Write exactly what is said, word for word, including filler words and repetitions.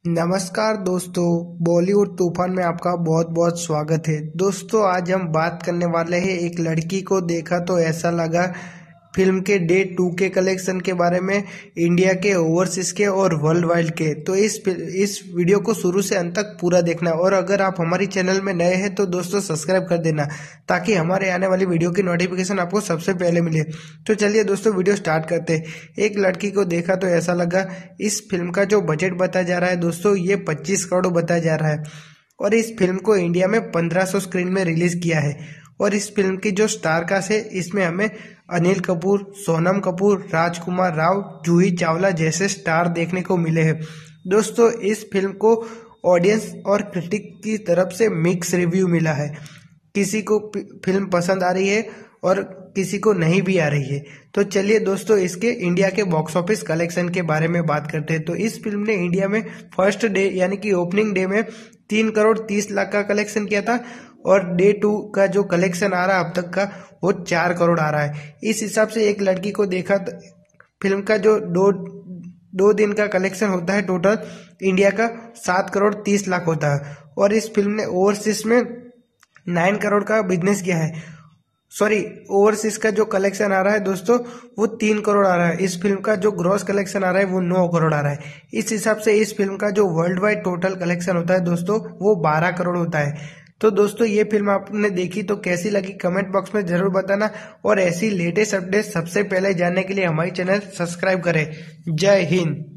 नमस्कार दोस्तों, बॉलीवुड तूफान में आपका बहुत बहुत स्वागत है। दोस्तों, आज हम बात करने वाले हैं एक लड़की को देखा तो ऐसा लगा फिल्म के डे टू के कलेक्शन के बारे में, इंडिया के, ओवरसीज के और वर्ल्ड वाइड के। तो इस इस वीडियो को शुरू से अंत तक पूरा देखना, और अगर आप हमारी चैनल में नए हैं तो दोस्तों सब्सक्राइब कर देना ताकि हमारे आने वाली वीडियो की नोटिफिकेशन आपको सबसे पहले मिले। तो चलिए दोस्तों, वीडियो स्टार्ट करते हैं। एक लड़की को देखा तो ऐसा लगा, इस फिल्म का जो बजट बताया जा रहा है दोस्तों, ये पच्चीस करोड़ बताया जा रहा है, और इस फिल्म को इंडिया में पंद्रह सौ स्क्रीन में रिलीज किया है। और इस फिल्म की जो स्टार कास्ट है, इसमें हमें अनिल कपूर, सोनम कपूर, राजकुमार राव, जूही चावला जैसे स्टार देखने को मिले हैं। दोस्तों, इस फिल्म को ऑडियंस और क्रिटिक की तरफ से मिक्स रिव्यू मिला है। किसी को फिल्म पसंद आ रही है और किसी को नहीं भी आ रही है। तो चलिए दोस्तों, इसके इंडिया के बॉक्स ऑफिस कलेक्शन के बारे में बात करते हैं। तो इस फिल्म ने इंडिया में फर्स्ट डे यानी कि ओपनिंग डे में तीन करोड़ तीस लाख का कलेक्शन किया था, और डे टू का जो कलेक्शन आ रहा है अब तक का, वो चार करोड़ आ रहा है। इस हिसाब से एक लड़की को देखा, फिल्म का जो दो दो दिन का कलेक्शन होता है टोटल इंडिया का, सात करोड़ तीस लाख होता है। और इस फिल्म ने ओवरसीज में नाइन करोड़ का बिजनेस किया है। सॉरी, ओवरसीज का जो कलेक्शन आ रहा है दोस्तों, वो तीन करोड़ आ रहा है। इस फिल्म का जो ग्रॉस कलेक्शन आ रहा है वो नौ करोड़ आ रहा है। इस हिसाब से इस फिल्म का जो वर्ल्ड वाइड टोटल कलेक्शन होता है दोस्तों, वो बारह करोड़ होता है। तो दोस्तों, ये फिल्म आपने देखी तो कैसी लगी कमेंट बॉक्स में जरूर बताना, और ऐसी लेटेस्ट अपडेट सबसे पहले जानने के लिए हमारी चैनल सब्सक्राइब करें। जय हिंद।